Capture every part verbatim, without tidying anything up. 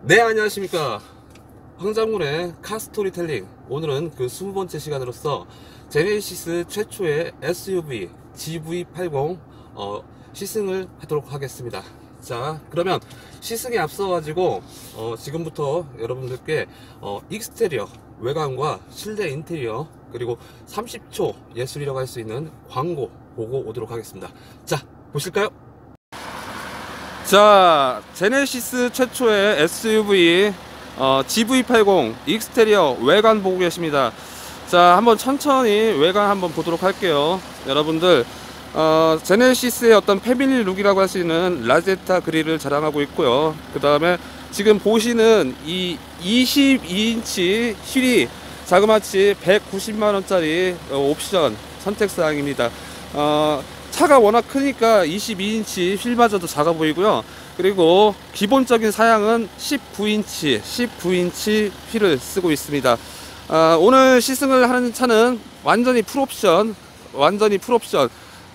네, 안녕하십니까. 황장군의 카스토리텔링. 오늘은 그 이십 번째 시간으로서 제네시스 최초의 에스유브이 지브이 팔십 어, 시승을 하도록 하겠습니다. 자, 그러면 시승에 앞서 가지고 어, 지금부터 여러분들께 어, 익스테리어 외관과 실내 인테리어 그리고 삼십 초 예술이라고 할 수 있는 광고 보고 오도록 하겠습니다. 자, 보실까요? 자, 제네시스 최초의 에스유브이 어, 지브이 팔십 익스테리어 외관 보고 계십니다. 자, 한번 천천히 외관 한번 보도록 할게요. 여러분들 어, 제네시스의 어떤 패밀리 룩이라고 할 수 있는 라제타 그릴을 자랑하고 있고요. 그 다음에 지금 보시는 이 이십이 인치 휠이 자그마치 백구십만 원짜리 옵션 선택사항입니다. 어, 차가 워낙 크니까 이십이 인치 휠마저도 작아 보이고요. 그리고 기본적인 사양은 십구 인치 십구 인치 휠을 쓰고 있습니다. 아, 오늘 시승을 하는 차는 완전히 풀옵션 완전히 풀옵션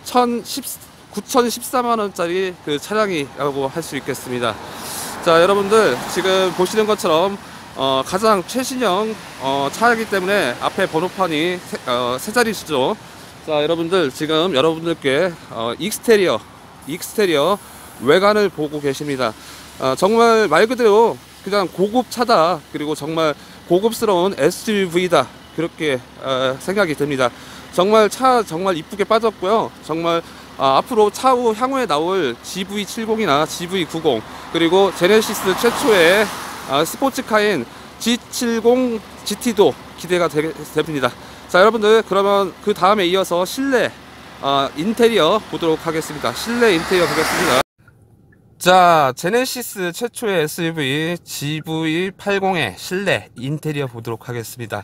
구천십사만 원짜리 그 차량이라고 할 수 있겠습니다. 자, 여러분들 지금 보시는 것처럼 어, 가장 최신형 어, 차이기 때문에 앞에 번호판이 세, 어, 세 자릿수죠. 자, 여러분들 지금 여러분들께 어, 익스테리어 익스테리어 외관을 보고 계십니다. 어, 정말 말 그대로 그냥 고급 차다, 그리고 정말 고급스러운 에스유브이다, 그렇게 어, 생각이 듭니다. 정말 차 정말 이쁘게 빠졌고요. 정말 어, 앞으로 차후 향후에 나올 지브이 칠십이나 지브이 구십, 그리고 제네시스 최초의 어, 스포츠카인 지 칠십 지티도 기대가 되, 됩니다. 자, 여러분들 그러면 그 다음에 이어서 실내 어, 인테리어 보도록 하겠습니다. 실내 인테리어 보겠습니다. 자, 제네시스 최초의 에스유브이 지브이 팔십의 실내 인테리어 보도록 하겠습니다.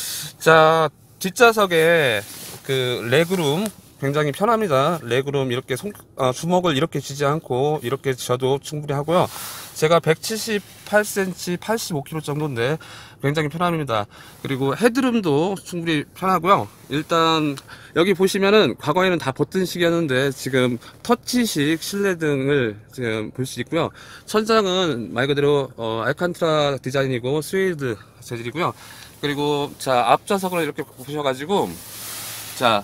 자, 뒷좌석에 그 레그룸 굉장히 편합니다. 레그룸 이렇게 손, 어, 주먹을 이렇게 쥐지 않고 이렇게 쥐어도 충분히 하고요. 제가 백칠십팔 센티미터 팔십오 킬로그램 정도인데 굉장히 편합니다. 그리고 헤드룸도 충분히 편하고요. 일단 여기 보시면은 과거에는 다 버튼식이었는데 지금 터치식 실내등을 지금 볼 수 있고요. 천장은 말 그대로 어, 알칸트라 디자인이고 스웨이드 재질이고요. 그리고 자, 앞좌석을 이렇게 보셔가지고 자,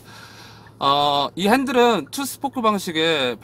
어, 이 핸들은 투 스포크 방식의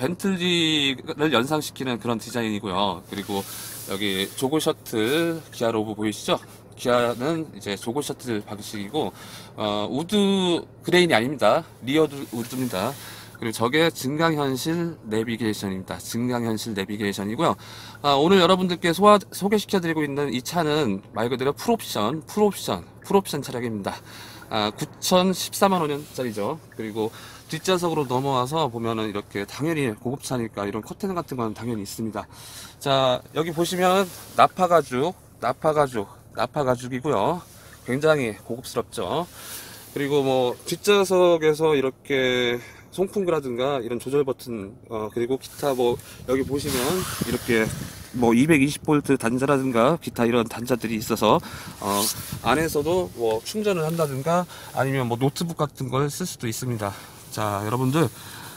벤틀리를 연상시키는 그런 디자인이고요. 그리고 여기 조고 셔틀 기아 로고 보이시죠? 기아는 이제 조고 셔틀 방식이고 어, 우드 그레인이 아닙니다. 리어드 우드입니다. 그리고 저게 증강현실 내비게이션입니다. 증강현실 내비게이션이고요. 아, 오늘 여러분들께 소화, 소개시켜드리고 있는 이 차는 말 그대로 풀옵션, 풀옵션, 풀옵션 차량입니다. 아, 구천십사만 원짜리죠. 그리고 뒷좌석으로 넘어와서 보면은 이렇게 당연히 고급차니까 이런 커튼 같은 건 당연히 있습니다. 자, 여기 보시면 나파 가죽, 나파 가죽, 나파 가죽이고요. 굉장히 고급스럽죠. 그리고 뭐 뒷좌석에서 이렇게 송풍구라든가 이런 조절 버튼, 어, 그리고 기타 뭐 여기 보시면 이렇게 뭐 이백이십 볼트 단자라든가 기타 이런 단자들이 있어서 어, 안에서도 뭐 충전을 한다든가 아니면 뭐 노트북 같은 걸 쓸 수도 있습니다. 자, 여러분들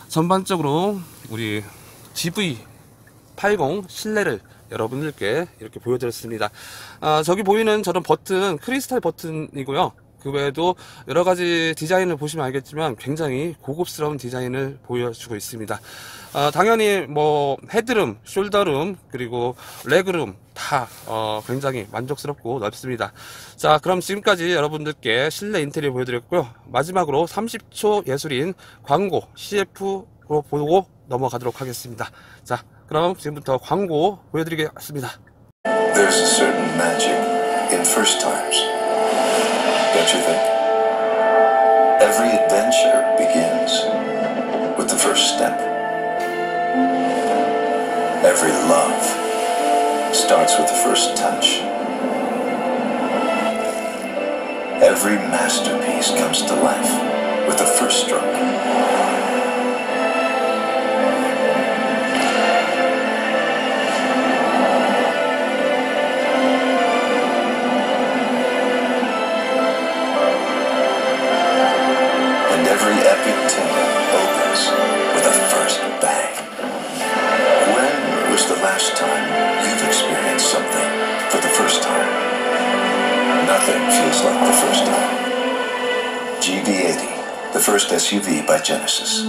전반적으로 우리 지브이 팔십 실내를 여러분들께 이렇게 보여드렸습니다. 아, 저기 보이는 저런 버튼 크리스탈 버튼이고요. 그 외에도 여러가지 디자인을 보시면 알겠지만 굉장히 고급스러운 디자인을 보여주고 있습니다. 어, 당연히 뭐 헤드룸, 숄더룸, 그리고 레그룸 다 어, 굉장히 만족스럽고 넓습니다. 자, 그럼 지금까지 여러분들께 실내 인테리어 보여드렸고요. 마지막으로 삼십 초 예술인 광고 씨에프로 보고 넘어가도록 하겠습니다. 자, 그럼 지금부터 광고 보여드리겠습니다. There's a certain magic in first times. Don't you think? Every adventure begins with the first step. Every love starts with the first touch. Every masterpiece comes to life with the first stroke. Every epic tale opens with a first bang. When was the last time you've experienced something first S U V by Genesis.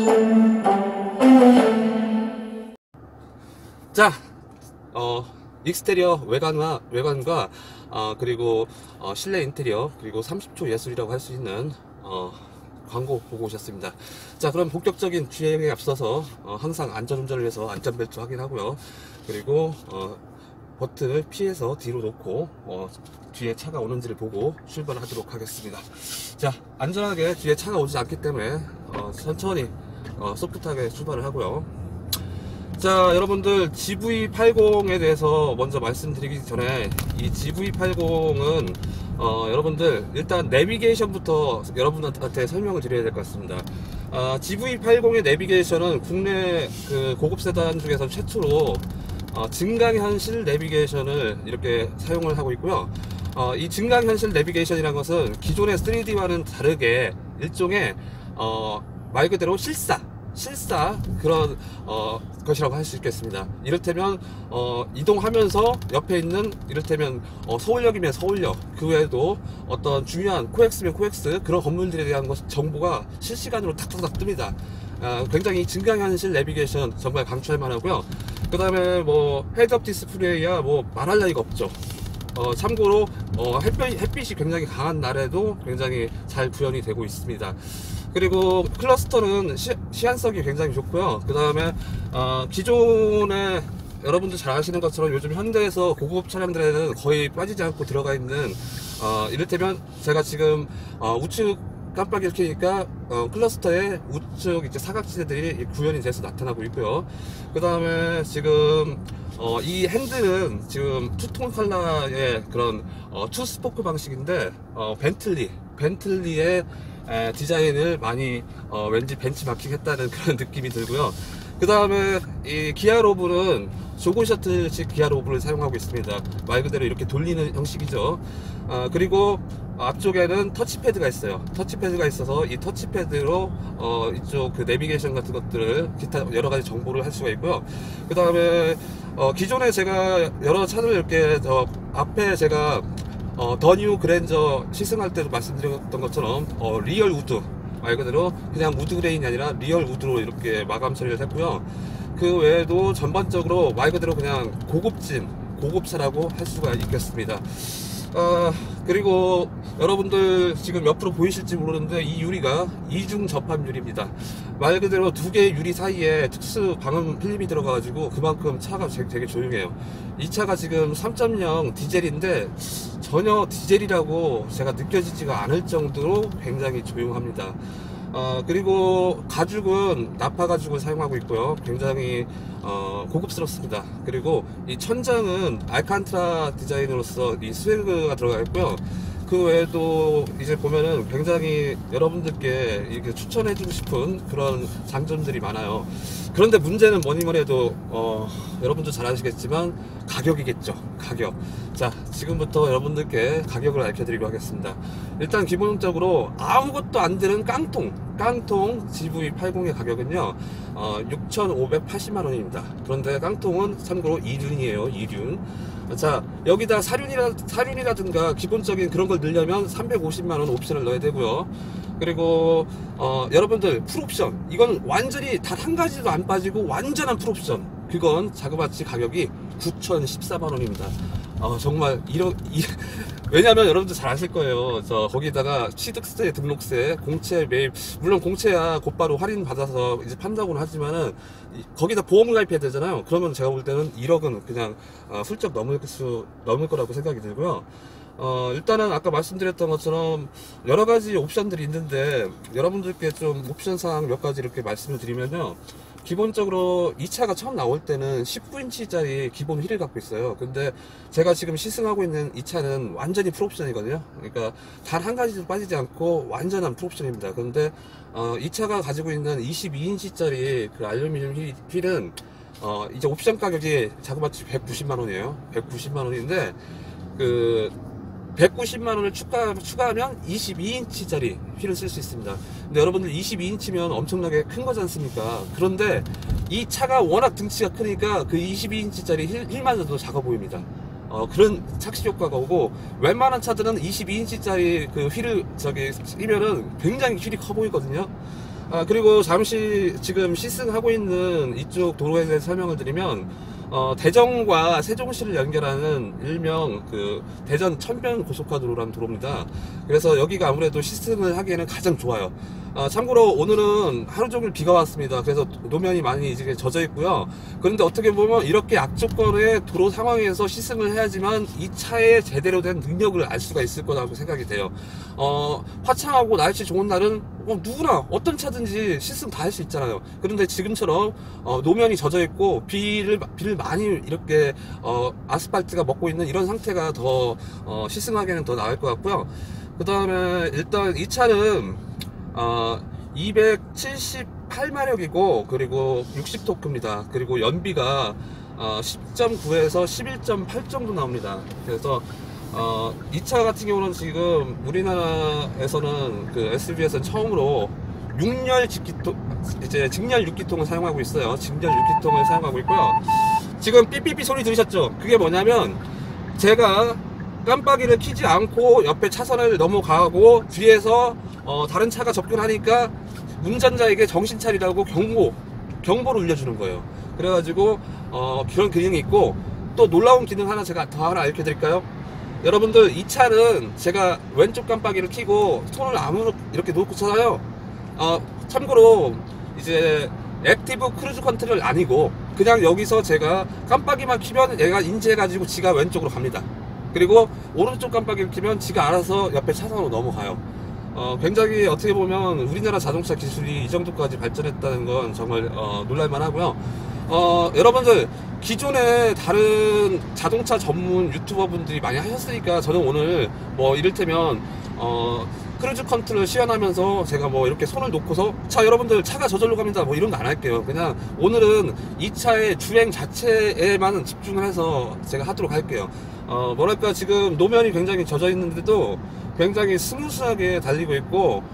자, 어, 익스테리어 외관과, 외관과, 어, 그리고, 어, 실내 인테리어, 그리고 삼십 초 예술이라고 할 수 있는, 어, 광고 보고 오셨습니다. 자, 그럼 본격적인 주행에 앞서서, 어, 항상 안전운전을 위해서 안전벨트 확인하고요. 그리고, 어, 버튼을 피해서 뒤로 놓고, 어, 뒤에 차가 오는지를 보고 출발을 하도록 하겠습니다. 자, 안전하게 뒤에 차가 오지 않기 때문에, 어, 천천히, 어, 소프트하게 출발을 하고요. 자, 여러분들 지브이 팔십에 대해서 먼저 말씀드리기 전에 이 지브이 팔십은 어, 여러분들 일단 내비게이션부터 여러분한테 설명을 드려야 될 것 같습니다. 어, 지브이 팔십의 내비게이션은 국내 그 고급 세단 중에서 최초로 어, 증강현실 내비게이션을 이렇게 사용을 하고 있고요. 어, 이 증강현실 내비게이션이라는 것은 기존의 쓰리디와는 다르게 일종의 어, 말 그대로 실사 실사 그런 어, 것이라고 할 수 있겠습니다. 이를테면 어, 이동하면서 옆에 있는 이를테면 어, 서울역이면 서울역, 그 외에도 어떤 중요한 코엑스면 코엑스 그런 건물들에 대한 것, 정보가 실시간으로 탁탁탁 뜹니다. 어, 굉장히 증강현실 내비게이션 정말 강추할 만하고요. 그 다음에 뭐 헤드업 디스플레이야 뭐 말할 나위가 없죠. 어, 참고로 어, 햇빛, 햇빛이 굉장히 강한 날에도 굉장히 잘 구현이 되고 있습니다. 그리고 클러스터는 시, 시한성이 굉장히 좋고요. 그 다음에 어, 기존에 여러분들 잘 아시는 것처럼 요즘 현대에서 고급 차량들에는 거의 빠지지 않고 들어가 있는 어, 이를테면 제가 지금 어, 우측 깜빡이를 켜니까 어, 클러스터에 우측 이제 사각지대들이 구현이 돼서 나타나고 있고요. 그 다음에 지금 어, 이 핸들은 지금 투톤 컬러의 그런 어, 투 스포크 방식인데 어, 벤틀리 벤틀리의 에, 디자인을 많이 어, 왠지 벤치마킹 했다는 그런 느낌이 들고요. 그 다음에 이 기아 로브는 조그 셔틀식 기아 로브를 사용하고 있습니다. 말 그대로 이렇게 돌리는 형식이죠. 어, 그리고 앞쪽에는 터치패드가 있어요. 터치패드가 있어서 이 터치패드로 어, 이쪽 그 내비게이션 같은 것들을 기타 여러 가지 정보를 할 수가 있고요. 그 다음에 어, 기존에 제가 여러 차들 이렇게 저 앞에 제가 어, 더 뉴 그랜저 시승할 때도 말씀드렸던 것처럼 어, 리얼 우드 말 그대로 그냥 우드 그레인이 아니라 리얼 우드로 이렇게 마감 처리를 했고요. 그 외에도 전반적으로 말 그대로 그냥 고급진 고급차라고 할 수가 있겠습니다. 어, 그리고 여러분들 지금 옆으로 보이실지 모르는데 이 유리가 이중 접합 유리입니다. 말 그대로 두 개의 유리 사이에 특수 방음 필름이 들어가가지고 그만큼 차가 되게 조용해요. 이 차가 지금 삼 점 영 디젤인데 전혀 디젤이라고 제가 느껴지지가 않을 정도로 굉장히 조용합니다. 어, 그리고 가죽은 나파 가죽을 사용하고 있고요. 굉장히 어, 고급스럽습니다. 그리고 이 천장은 알칸트라 디자인으로서 이 스웨그가 들어가 있고요. 그 외에도 이제 보면은 굉장히 여러분들께 이렇게 추천해주고 싶은 그런 장점들이 많아요. 그런데 문제는 뭐니 뭐니 해도 어, 여러분도 잘 아시겠지만 가격이겠죠. 가격. 자, 지금부터 여러분들께 가격을 알려드리도록 하겠습니다. 일단 기본적으로 아무것도 안 되는 깡통 깡통 지브이 팔십의 가격은요 어, 육천오백팔십만 원입니다. 그런데 깡통은 참고로 이륜이에요. 이륜. 자, 여기다 사륜이라, 사륜이라든가 기본적인 그런 걸 넣으려면 삼백오십만 원 옵션을 넣어야 되고요. 그리고 어, 여러분들 풀옵션, 이건 완전히 단 한 가지도 안 빠지고 완전한 풀옵션, 그건 자그마치 가격이 구천십사만 원입니다. 어, 정말 이런 이, 왜냐면 여러분들 잘 아실 거예요. 저 거기다가 취득세, 등록세, 공채 매입, 물론 공채야 곧바로 할인 받아서 이제 판다고는 하지만은 거기다 보험 가입해야 되잖아요. 그러면 제가 볼 때는 일억은 그냥 어, 훌쩍 넘을 수 넘을 거라고 생각이 들고요. 어, 일단은 아까 말씀드렸던 것처럼 여러 가지 옵션들이 있는데 여러분들께 좀 옵션 사항 몇 가지 이렇게 말씀을 드리면요. 기본적으로 이 차가 처음 나올 때는 십구 인치짜리 기본 휠을 갖고 있어요. 근데 제가 지금 시승하고 있는 이 차는 완전히 풀옵션이거든요. 그러니까 단 한 가지도 빠지지 않고 완전한 풀옵션입니다. 그런데 어, 이 차가 가지고 있는 이십이 인치짜리 그 알루미늄 휠, 휠은 어, 이제 옵션 가격이 자그마치 백구십만 원이에요. 백구십만 원인데 그 백구십만 원을 추가, 추가하면 이십이 인치짜리 휠을 쓸 수 있습니다. 근데 여러분들 이십이 인치면 엄청나게 큰 거지 않습니까? 그런데 이 차가 워낙 등치가 크니까 그 이십이 인치짜리 휠, 휠마저도 작아 보입니다. 어, 그런 착시 효과가 오고, 웬만한 차들은 이십이 인치짜리 그 휠을 저기 끼면은 굉장히 휠이 커 보이거든요. 아, 그리고 잠시 지금 시승하고 있는 이쪽 도로에 대해서 설명을 드리면, 어, 대전과 세종시를 연결하는 일명 그 대전 천변 고속화도로라는 도로입니다. 그래서 여기가 아무래도 시승을 하기에는 가장 좋아요. 어, 참고로 오늘은 하루 종일 비가 왔습니다. 그래서 노면이 많이 이제 젖어 있고요. 그런데 어떻게 보면 이렇게 악조건의 도로 상황에서 시승을 해야지만 이 차의 제대로 된 능력을 알 수가 있을 거라고 생각이 돼요. 어, 화창하고 날씨 좋은 날은 어, 누구나 어떤 차든지 시승 다 할 수 있잖아요. 그런데 지금처럼 어, 노면이 젖어 있고 비를 비를 많이 이렇게 어, 아스팔트가 먹고 있는 이런 상태가 더 어, 시승하기에는 더 나을 것 같고요. 그 다음에 일단 이 차는 어, 이백칠십팔 마력이고 그리고 육십 토크입니다. 그리고 연비가 어, 십 점 구에서 십일 점 팔 정도 나옵니다. 그래서 어, 이 차 같은 경우는 지금 우리나라에서는 그 에스유브이에서는 처음으로 육 열 직기통, 이제 직렬 육 기통을 사용하고 있어요. 직렬 육 기통을 사용하고 있고요. 지금 삐삐삐 소리 들으셨죠? 그게 뭐냐면 제가 깜빡이를 켜지 않고 옆에 차선을 넘어가고 뒤에서 어, 다른 차가 접근하니까 운전자에게 정신 차리라고 경고, 경보를 울려주는 거예요. 그래가지고 어, 그런 기능이 있고, 또 놀라운 기능 하나 제가 더 하나 알려드릴까요? 여러분들, 이 차는 제가 왼쪽 깜빡이를 켜고 손을 아무 이렇게 놓고서요. 어, 참고로 이제 액티브 크루즈 컨트롤 아니고 그냥 여기서 제가 깜빡이만 켜면 얘가 인지해가지고 지가 왼쪽으로 갑니다. 그리고 오른쪽 깜빡이를 켜면 지가 알아서 옆에 차선으로 넘어가요. 어, 굉장히 어떻게 보면 우리나라 자동차 기술이 이 정도까지 발전했다는 건 정말 어, 놀랄만 하고요. 어, 여러분들, 기존에 다른 자동차 전문 유튜버 분들이 많이 하셨으니까 저는 오늘 뭐 이를테면 어, 크루즈 컨트롤 시연하면서 제가 뭐 이렇게 손을 놓고서 자 여러분들 차가 저절로 갑니다 뭐 이런 거 안 할게요. 그냥 오늘은 이 차의 주행 자체에만 집중을 해서 제가 하도록 할게요. 어, 뭐랄까, 지금 노면이 굉장히 젖어 있는데도 굉장히 스무스하게 달리고 있고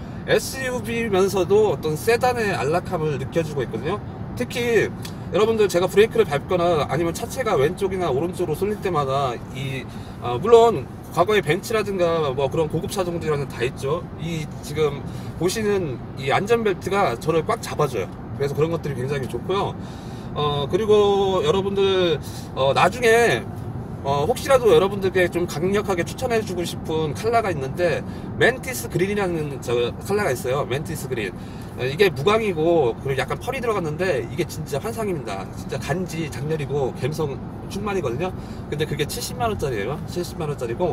에스유브이면서도 어떤 세단의 안락함을 느껴주고 있거든요. 특히 여러분들, 제가 브레이크를 밟거나 아니면 차체가 왼쪽이나 오른쪽으로 쏠릴 때마다 이 어, 물론 과거에 벤츠라든가 뭐 그런 고급 차종들이랑은 다 있죠. 이 지금 보시는 이 안전벨트가 저를 꽉 잡아줘요. 그래서 그런 것들이 굉장히 좋고요. 어, 그리고 여러분들 어, 나중에 어, 혹시라도 여러분들께 좀 강력하게 추천해주고 싶은 컬러가 있는데, 멘티스 그린이라는 저 컬러가 있어요. 멘티스 그린. 어, 이게 무광이고 그리고 약간 펄이 들어갔는데 이게 진짜 환상입니다. 진짜 간지 장렬이고 감성 충만이거든요. 근데 그게 칠십만 원짜리예요. 칠십만 원짜리고,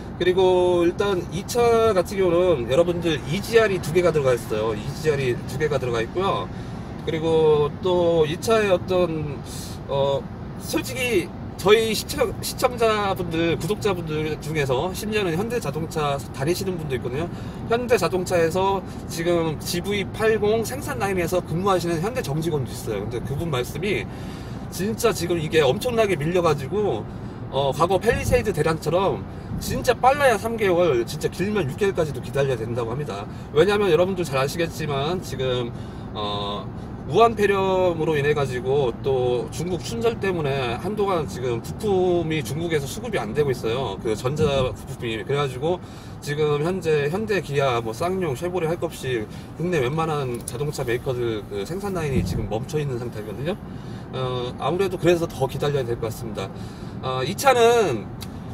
그리고 일단 이 차 같은 경우는 여러분들 이지알이 두 개가 들어가 있어요. 이지알이 두 개가 들어가 있고요. 그리고 또 이 차의 어떤 어 솔직히 저희 시청, 시청자분들, 구독자분들 중에서 심지어는 현대자동차 다니시는 분도 있거든요. 현대자동차에서 지금 지브이 팔십 생산 라인에서 근무하시는 현대 정직원도 있어요. 근데 그분 말씀이 진짜 지금 이게 엄청나게 밀려가지고 어, 과거 펠리세이드 대란처럼 진짜 빨라야 삼 개월, 진짜 길면 육 개월까지도 기다려야 된다고 합니다. 왜냐하면 여러분들 잘 아시겠지만 지금 어, 우한 폐렴으로 인해 가지고 또 중국 춘절 때문에 한동안 지금 부품이 중국에서 수급이 안 되고 있어요. 그 전자 부품이. 그래가지고 지금 현재 현대, 기아, 뭐 쌍용, 쉐보레 할 것 없이 국내 웬만한 자동차 메이커들 그 생산 라인이 지금 멈춰 있는 상태거든요. 어, 아무래도 그래서 더 기다려야 될 것 같습니다. 어, 이 차는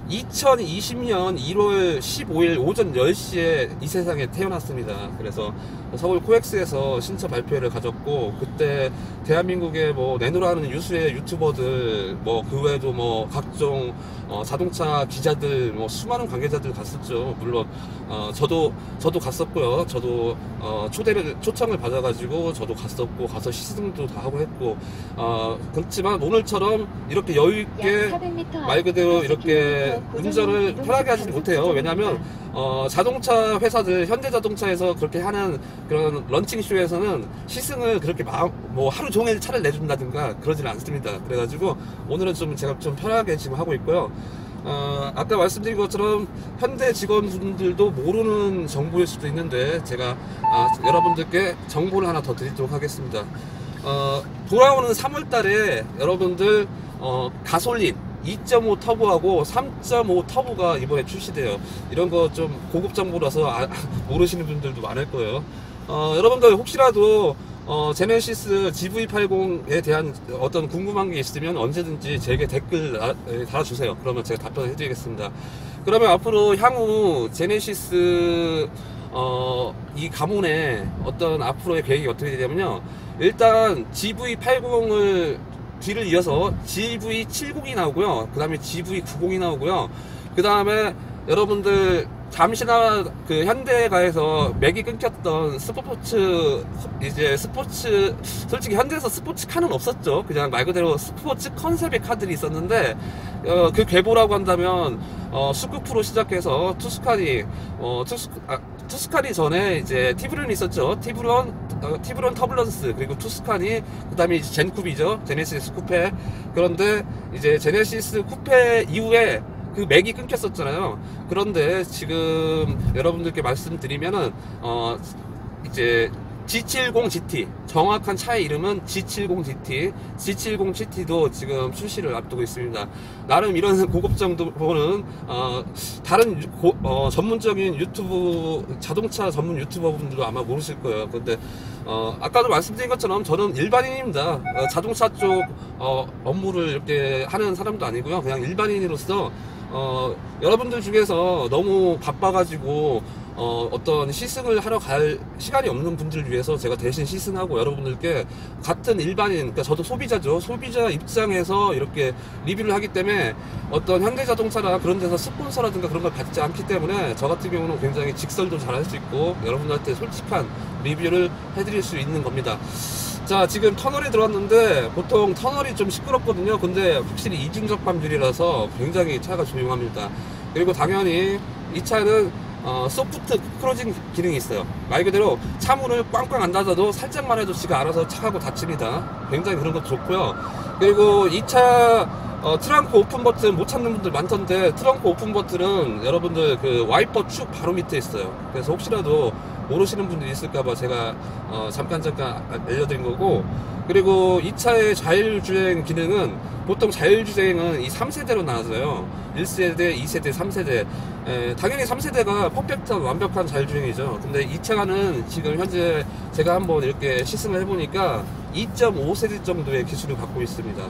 이천이십 년 일월 십오일 오전 열 시에 이 세상에 태어났습니다. 그래서 서울 코엑스에서 신차 발표회를 가졌고, 그때 대한민국의 뭐 내노라는 유수의 유튜버들, 뭐 그 외에도 뭐 각종 어 자동차 기자들, 뭐 수많은 관계자들 갔었죠. 물론 어 저도 저도 갔었고요. 저도 어 초대를 초청을 받아가지고 저도 갔었고, 가서 시승도 다 하고 했고, 어 그렇지만 오늘처럼 이렇게 여유 있게 말 그대로 이렇게 운전을 편하게 하지는 못해요. 왜냐하면 어, 자동차 회사들, 현대자동차에서 그렇게 하는 그런 런칭쇼에서는 시승을 그렇게 막, 뭐 하루 종일 차를 내준다든가 그러지는 않습니다. 그래가지고 오늘은 좀 제가 좀 편하게 지금 하고 있고요. 어, 아까 말씀드린 것처럼 현대 직원분들도 모르는 정보일 수도 있는데 제가 아, 여러분들께 정보를 하나 더 드리도록 하겠습니다. 어, 돌아오는 삼월 달에 여러분들 어, 가솔린 이 점 오 터보하고 삼 점 오 터보가 이번에 출시돼요. 이런 거 좀 고급 정보라서 아, 모르시는 분들도 많을 거예요. 어, 여러분들 혹시라도 어, 제네시스 지브이 팔십에 대한 어떤 궁금한 게 있으면 언제든지 제게 댓글 아, 에, 달아주세요. 그러면 제가 답변해 드리겠습니다. 그러면 앞으로 향후 제네시스 어, 이 가문의 어떤 앞으로의 계획이 어떻게 되냐면요. 일단 지브이 팔십을 뒤를 이어서 지브이 칠십이 나오고요. 그 다음에 지브이 구십이 나오고요. 그 다음에 여러분들 잠시나 그 현대가에서 맥이 끊겼던 스포츠 이제 스포츠 솔직히 현대에서 스포츠카는 없었죠. 그냥 말 그대로 스포츠 컨셉의 카들이 있었는데 어, 그 계보라고 한다면 어, 스쿠프로 시작해서 투스카니 어, 투스, 아, 투스카니 전에 이제 티브런이 있었죠. 티브런 어, 티브런 터블런스 그리고 투스카니 그 다음에 이제 젠쿠비죠. 제네시스 쿠페. 그런데 이제 제네시스 쿠페 이후에 그 맥이 끊겼었잖아요. 그런데 지금 여러분들께 말씀드리면은 어 이제 지 칠십 지티 정확한 차의 이름은 지 칠십 지티 지 칠십 지티도 지금 출시를 앞두고 있습니다. 나름 이런 고급 정도는 어 다른 고, 어 전문적인 유튜브 자동차 전문 유튜버 분들도 아마 모르실 거예요. 근데 어 아까도 말씀드린 것처럼 저는 일반인입니다. 어, 자동차 쪽 어, 업무를 이렇게 하는 사람도 아니고요. 그냥 일반인으로서 어, 여러분들 중에서 너무 바빠가지고, 어, 어떤 시승을 하러 갈 시간이 없는 분들을 위해서 제가 대신 시승하고 여러분들께 같은 일반인, 그러니까 저도 소비자죠. 소비자 입장에서 이렇게 리뷰를 하기 때문에 어떤 현대자동차나 그런 데서 스폰서라든가 그런 걸 받지 않기 때문에 저 같은 경우는 굉장히 직설도 잘 할 수 있고 여러분들한테 솔직한 리뷰를 해드릴 수 있는 겁니다. 자, 지금 터널에 들어왔는데 보통 터널이 좀 시끄럽거든요. 근데 확실히 이중 접합률이라서 굉장히 차가 조용합니다. 그리고 당연히 이 차는 어, 소프트 크로징 기능이 있어요. 말 그대로 차문을 꽝꽝 안 닫아도 살짝만 해도 지가 알아서 차가고 닫힙니다. 굉장히 그런 것도 좋고요. 그리고 이 차 어, 트렁크 오픈 버튼 못 찾는 분들 많던데 트렁크 오픈 버튼은 여러분들 그 와이퍼 축 바로 밑에 있어요. 그래서 혹시라도 모르시는 분들이 있을까봐 제가 어, 잠깐 잠깐 알려드린 거고, 그리고 이 차의 자율주행 기능은 보통 자율주행은 이 삼 세대로 나눠져요. 일 세대, 이 세대, 삼 세대. 에, 당연히 삼 세대가 퍼펙트한 완벽한 자율주행이죠. 근데 이 차는 지금 현재 제가 한번 이렇게 시승을 해보니까 이 점 오 세대 정도의 기술을 갖고 있습니다.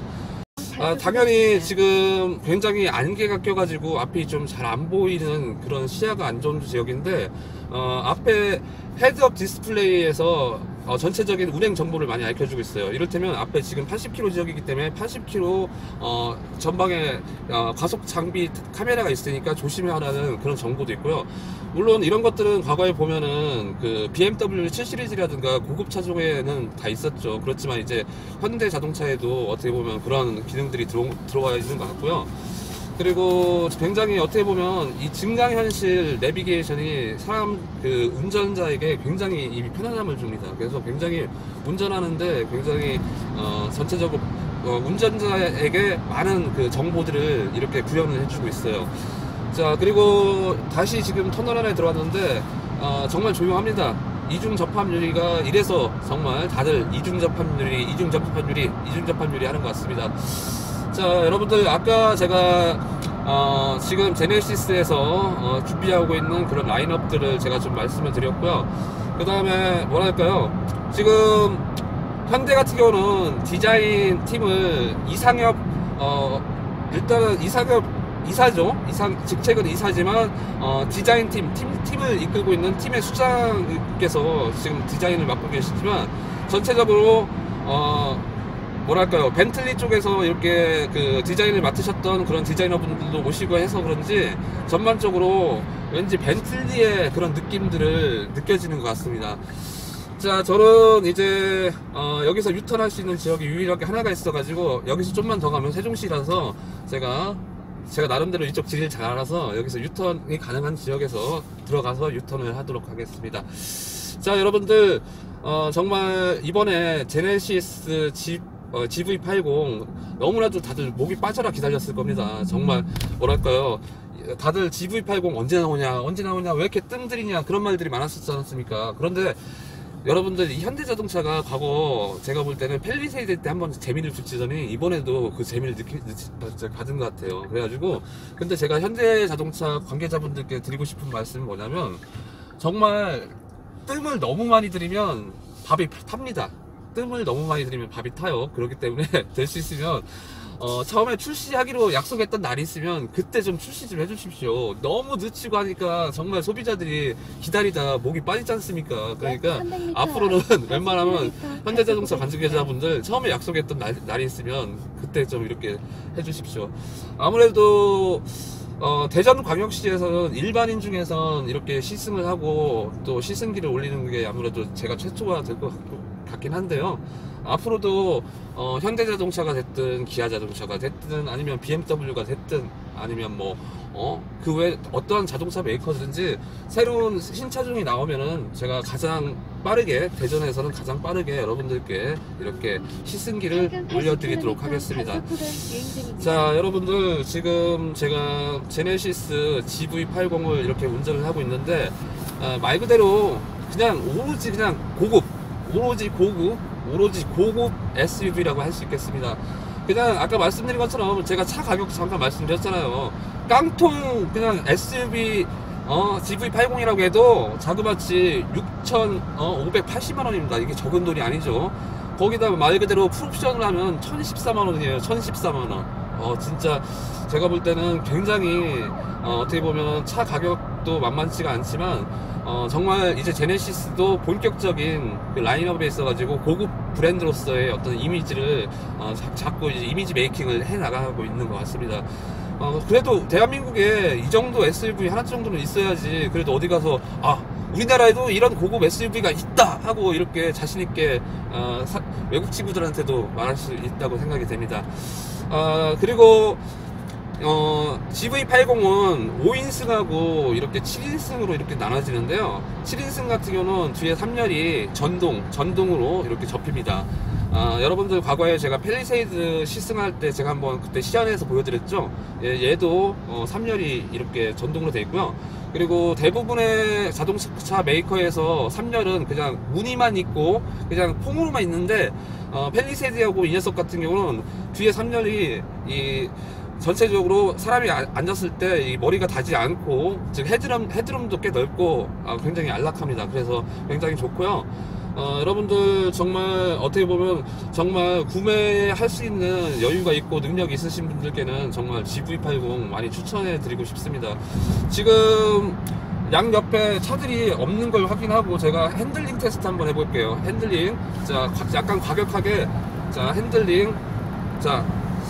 아, 당연히 지금 굉장히 안개가 껴가지고 앞이 좀 잘 안 보이는 그런 시야가 안 좋은 지역인데, 어, 앞에 헤드업 디스플레이에서 어, 전체적인 운행 정보를 많이 알려주고 있어요. 이를테면 앞에 지금 팔십 킬로미터 지역이기 때문에 팔십 킬로미터 어, 전방에 어, 과속 장비 카메라가 있으니까 조심하라는 그런 정보도 있고요. 물론 이런 것들은 과거에 보면은 그 비엠더블유 칠 시리즈라든가 고급 차종에는 다 있었죠. 그렇지만 이제 현대 자동차에도 어떻게 보면 그런 기능들이 들어, 들어와 있는 것 같고요. 그리고 굉장히 어떻게 보면 이 증강현실 내비게이션이 사람 그 운전자에게 굉장히 이 편안함을 줍니다. 그래서 굉장히 운전하는데 굉장히 어 전체적으로 어 운전자에게 많은 그 정보들을 이렇게 구현을 해주고 있어요. 자, 그리고 다시 지금 터널 안에 들어왔는데 어 정말 조용합니다. 이중 접합률이가 이래서 정말 다들 이중 접합률이 이중 접합률이 이중 접합률이 하는 것 같습니다. 자, 여러분들 아까 제가 어, 지금 제네시스에서 어, 준비하고 있는 그런 라인업들을 제가 좀 말씀을 드렸고요. 그 다음에 뭐랄까요, 지금 현대 같은 경우는 디자인 팀을 이상엽 어, 일단은 이상엽 이사죠. 이상 직책은 이사지만 어, 디자인 팀, 팀 팀을 이끌고 있는 팀의 수장께서 지금 디자인을 맡고 계시지만 전체적으로 어, 뭐랄까요, 벤틀리 쪽에서 이렇게 그 디자인을 맡으셨던 그런 디자이너분들도 오시고 해서 그런지 전반적으로 왠지 벤틀리의 그런 느낌들을 느껴지는 것 같습니다. 자, 저는 이제 어, 여기서 유턴할 수 있는 지역이 유일하게 하나가 있어가지고 여기서 좀만 더 가면 세종시라서 제가 제가 나름대로 이쪽 지리를 잘 알아서 여기서 유턴이 가능한 지역에서 들어가서 유턴을 하도록 하겠습니다. 자, 여러분들 어, 정말 이번에 제네시스 집 어, 지브이 팔십 너무나도 다들 목이 빠져라 기다렸을 겁니다. 정말 뭐랄까요, 다들 지브이 팔십 언제 나오냐 언제 나오냐 왜 이렇게 뜸들이냐 그런 말들이 많았었지 않습니까? 그런데 여러분들 이 현대자동차가 과거 제가 볼 때는 펠리세이드 때 한번 재미를 붙이더니 이번에도 그 재미를 느끼, 느끼, 가진 것 같아요. 그래가지고 근데 제가 현대자동차 관계자분들께 드리고 싶은 말씀은 뭐냐면 정말 뜸을 너무 많이 들이면 밥이 탑니다. 뜸을 너무 많이 들이면 밥이 타요. 그렇기 때문에 될 수 있으면 어, 처음에 출시하기로 약속했던 날이 있으면 그때 좀 출시 좀 해주십시오. 너무 늦추고 하니까 정말 소비자들이 기다리다 목이 빠지지 않습니까? 그러니까 앞으로는 웬만하면 현대자동차 관계자분들 처음에 약속했던 날, 날이 있으면 그때 좀 이렇게 해주십시오. 아무래도 어, 대전광역시에서는 일반인 중에선 이렇게 시승을 하고 또 시승기를 올리는 게 아무래도 제가 최초가 될 것 같긴 한데요. 앞으로도 어, 현대자동차가 됐든 기아자동차가 됐든 아니면 비엠더블유가 됐든 아니면 뭐 어, 그 외 어떠한 자동차 메이커든지 새로운 신차종이 나오면은 제가 가장 빠르게 대전에서는 가장 빠르게 여러분들께 이렇게 시승기를 올려드리도록 하겠습니다. 자, 여러분들 지금 제가 제네시스 지브이 팔십을 이렇게 운전을 하고 있는데 어, 말 그대로 그냥 오로지 그냥 고급 오로지 고급 오로지 고급 에스유브이라고 할 수 있겠습니다. 그냥 아까 말씀드린 것처럼 제가 차 가격 잠깐 말씀드렸잖아요. 깡통 그냥 에스유브이 어, 지브이 팔십이라고 해도 자그마치 육천오백팔십만 원입니다. 이게 적은 돈이 아니죠. 거기다 말 그대로 풀옵션을 하면 천십사만 원이에요. 천십사만 원. 어, 진짜 제가 볼 때는 굉장히 어, 어떻게 보면 차 가격도 만만치가 않지만 어, 정말 이제 제네시스도 본격적인 그 라인업에 있어가지고 고급 브랜드로서의 어떤 이미지를 어, 자, 자꾸 이제 이미지 메이킹을 해 나가고 있는 것 같습니다. 어, 그래도 대한민국에 이 정도 에스유브이 하나 정도는 있어야지 그래도 어디 가서 아 우리나라에도 이런 고급 에스유브이가 있다 하고 이렇게 자신있게 어, 사, 외국 친구들한테도 말할 수 있다고 생각이 됩니다. 어, 그리고 어, 지브이 팔십은 오 인승하고 이렇게 칠 인승으로 이렇게 나눠지는데요. 칠 인승 같은 경우는 뒤에 삼 열이 전동, 전동으로 이렇게 접힙니다. 아, 여러분들 과거에 제가 펠리세이드 시승할 때 제가 한번 그때 시연해서 보여드렸죠. 예, 얘도 어, 삼 열이 이렇게 전동으로 되어 있고요. 그리고 대부분의 자동차 메이커에서 삼 열은 그냥 무늬만 있고 그냥 폼으로만 있는데 어, 펠리세이드하고 이 녀석 같은 경우는 뒤에 삼 열이 이 전체적으로 사람이 앉았을 때 이 머리가 닿지 않고 즉 헤드룸, 헤드룸도 꽤 넓고 아, 굉장히 안락합니다. 그래서 굉장히 좋고요. 어, 여러분들 정말 어떻게 보면 정말 구매할 수 있는 여유가 있고 능력이 있으신 분들께는 정말 지브이 팔십 많이 추천해 드리고 싶습니다. 지금 양옆에 차들이 없는 걸 확인하고 제가 핸들링 테스트 한번 해볼게요. 핸들링. 자, 약간 과격하게. 자, 핸들링. 자,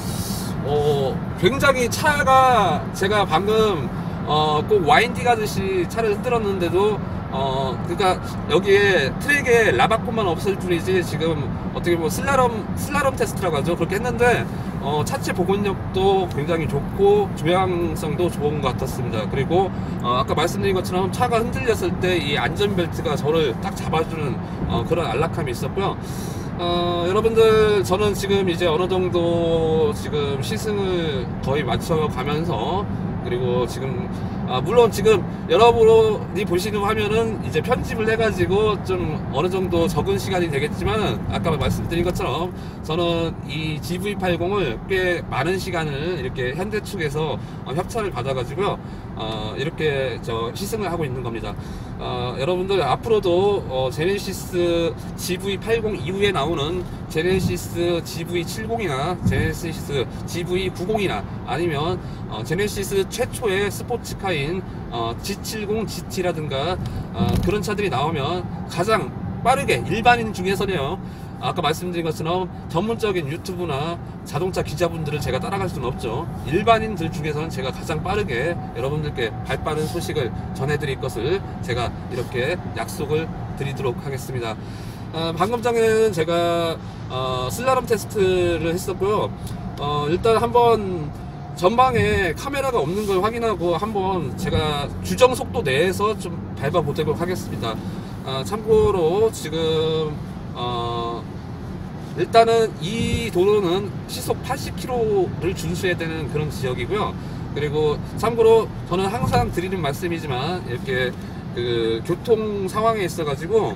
어, 굉장히 차가 제가 방금 어, 꼭 와인딩 하듯이 차를 흔들었는데도 어, 그러니까 여기에 트랙에 라바콘만 없을 뿐이지 지금 어떻게 보면 슬라럼 슬라럼 테스트라고 하죠. 그렇게 했는데 어, 차체 복원력도 굉장히 좋고 조향성도 좋은 것 같았습니다. 그리고 어, 아까 말씀드린 것처럼 차가 흔들렸을 때 이 안전벨트가 저를 딱 잡아주는 어, 그런 안락함이 있었고요. 어, 여러분들 저는 지금 이제 어느 정도 지금 시승을 거의 맞춰가면서 그리고 지금 아, 물론 지금 여러분이 보시는 화면은 이제 편집을 해가지고 좀 어느 정도 적은 시간이 되겠지만 아까 말씀드린 것처럼 저는 이 지브이 팔십을 꽤 많은 시간을 이렇게 현대 측에서 어, 협찬을 받아가지고요 어, 이렇게 저 시승을 하고 있는 겁니다. 어, 여러분들 앞으로도 어, 제네시스 지브이 팔십 이후에 나오는 제네시스 지브이 칠십이나 제네시스 지브이 구십이나 아니면 어, 제네시스 최초의 스포츠카인 어, 지 칠십 지티라든가 어, 그런 차들이 나오면 가장 빠르게 일반인 중에서는요 아까 말씀드린 것처럼 전문적인 유튜브나 자동차 기자분들을 제가 따라갈 수는 없죠. 일반인들 중에서는 제가 가장 빠르게 여러분들께 발빠른 소식을 전해드릴 것을 제가 이렇게 약속을 드리도록 하겠습니다. 어, 방금 전에는 제가 어, 슬라럼 테스트를 했었고요. 어, 일단 한번 전방에 카메라가 없는 걸 확인하고 한번 제가 규정 속도 내에서 좀 밟아 보도록 하겠습니다. 어, 참고로 지금 어, 일단은 이 도로는 시속 팔십 킬로미터를 준수해야 되는 그런 지역이고요. 그리고 참고로 저는 항상 드리는 말씀이지만 이렇게 그 교통 상황에 있어 가지고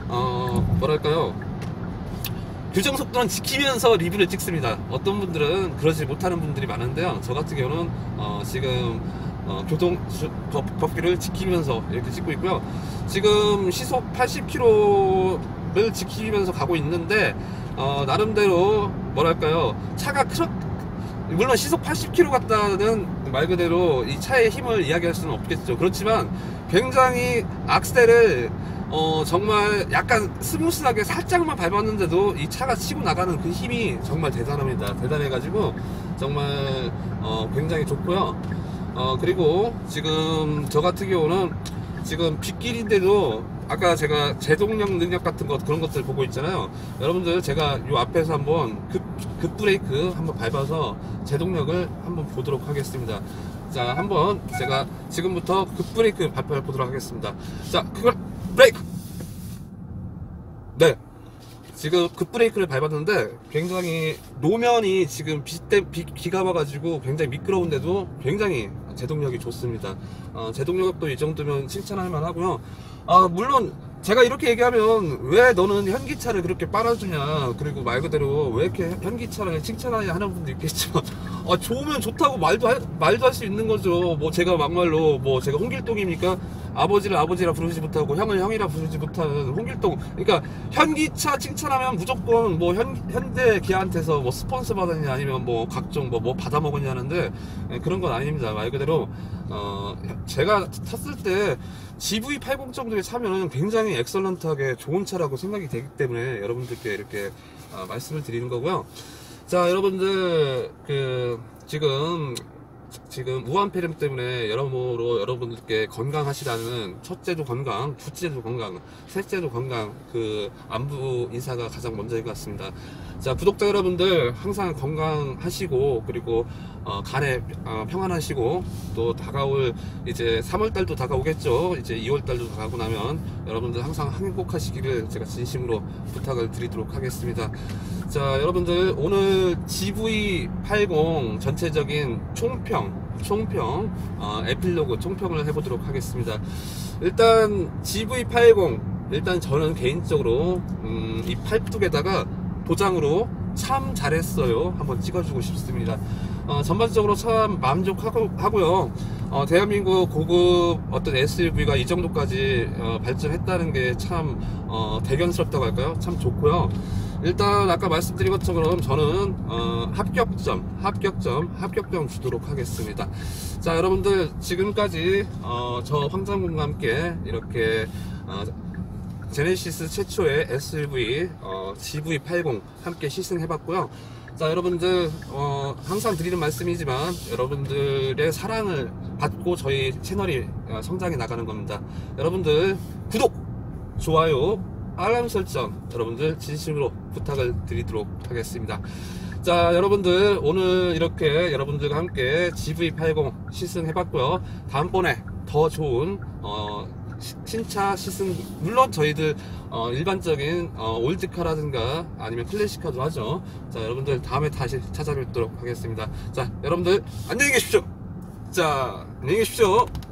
어 뭐랄까요, 규정 속도는 지키면서 리뷰를 찍습니다. 어떤 분들은 그러지 못하는 분들이 많은데요, 저 같은 경우는 어, 지금 어, 교통 주, 법, 법규를 지키면서 이렇게 찍고 있고요. 지금 시속 팔십 킬로미터를 지키면서 가고 있는데 어, 나름대로 뭐랄까요, 차가 그렇게, 물론 시속 팔십 킬로미터 같다는 말 그대로 이 차의 힘을 이야기할 수는 없겠죠. 그렇지만 굉장히 악셀을 어 정말 약간 스무스하게 살짝만 밟았는데도 이 차가 치고 나가는 그 힘이 정말 대단합니다. 대단해가지고 정말 어 굉장히 좋고요. 어 그리고 지금 저 같은 경우는 지금 빗길인데도 아까 제가 제동력 능력 같은 것, 그런 것들 보고 있잖아요. 여러분들, 제가 요 앞에서 한번 급, 급 브레이크 한번 밟아서 제동력을 한번 보도록 하겠습니다. 자, 한번 제가 지금부터 급 브레이크 밟아 보도록 하겠습니다. 자, 그걸 브레이크! 네, 지금 급 브레이크를 밟았는데 굉장히 노면이 지금 비, 때, 비, 비가 와가지고 굉장히 미끄러운데도 굉장히 제동력이 좋습니다. 어, 제동력도 이 정도면 칭찬할 만하고요. 아, 물론 제가 이렇게 얘기하면 왜 너는 현기차를 그렇게 빨아주냐, 그리고 말 그대로 왜 이렇게 현기차를 칭찬하냐 하는 분도 있겠지만, 아, 좋으면 좋다고 말도 할, 말도 할 수 있는 거죠. 뭐 제가 막말로 뭐 제가 홍길동입니까? 아버지를 아버지라 부르지 못하고 형을 형이라 부르지 못하는 홍길동. 그러니까 현기차 칭찬하면 무조건 뭐 현, 현대 기아한테서 뭐 스폰서 받았냐, 아니면 뭐 각종 뭐, 뭐 받아 먹었냐 하는데, 예, 그런 건 아닙니다. 말 그대로 어 제가 탔을 때 지브이 팔십 정도의 차면은 굉장히 엑설런트하게 좋은 차라고 생각이 되기 때문에 여러분들께 이렇게 어, 말씀을 드리는 거고요. 자, 여러분들, 그 지금 지금 무한폐렴 때문에 여러모로 여러분들께 건강하시라는, 첫째도 건강, 둘째도 건강, 셋째도 건강, 그 안부 인사가 가장 먼저인 것 같습니다. 자, 구독자 여러분들 항상 건강하시고, 그리고 어, 간에 어, 평안하시고, 또 다가올 이제 삼월달도 다가오겠죠. 이제 이월달도 다가오고 나면 여러분들 항상 행복하시기를 제가 진심으로 부탁을 드리도록 하겠습니다. 자, 여러분들, 오늘 지브이 팔십 전체적인 총평 총평 어, 에필로그 총평을 해보도록 하겠습니다. 일단 지브이 팔십, 일단 저는 개인적으로 음, 이 팔뚝에다가 도장으로 참 잘했어요 한번 찍어주고 싶습니다. 어, 전반적으로 참 만족하고요. 어, 대한민국 고급 어떤 에스유브이가 이 정도까지 어, 발전했다는 게 참 어, 대견스럽다고 할까요? 참 좋고요. 일단 아까 말씀드린 것처럼 저는 어, 합격점, 합격점, 합격점 주도록 하겠습니다. 자, 여러분들, 지금까지 어, 저 황장군과 함께 이렇게 어, 제네시스 최초의 에스유브이 어, 지브이 팔십 함께 시승해봤고요. 자, 여러분들, 어, 항상 드리는 말씀이지만 여러분들의 사랑을 받고 저희 채널이 어, 성장해 나가는 겁니다. 여러분들, 구독, 좋아요, 알람 설정 여러분들 진심으로 부탁을 드리도록 하겠습니다. 자, 여러분들, 오늘 이렇게 여러분들과 함께 지브이 팔십 시승해봤고요. 다음번에 더 좋은 어, 신차 시승, 물론 저희들 어, 일반적인 어, 올드카라든가 아니면 클래식카도 하죠. 자, 여러분들, 다음에 다시 찾아뵙도록 하겠습니다. 자, 여러분들 안녕히 계십시오. 자, 안녕히 계십시오.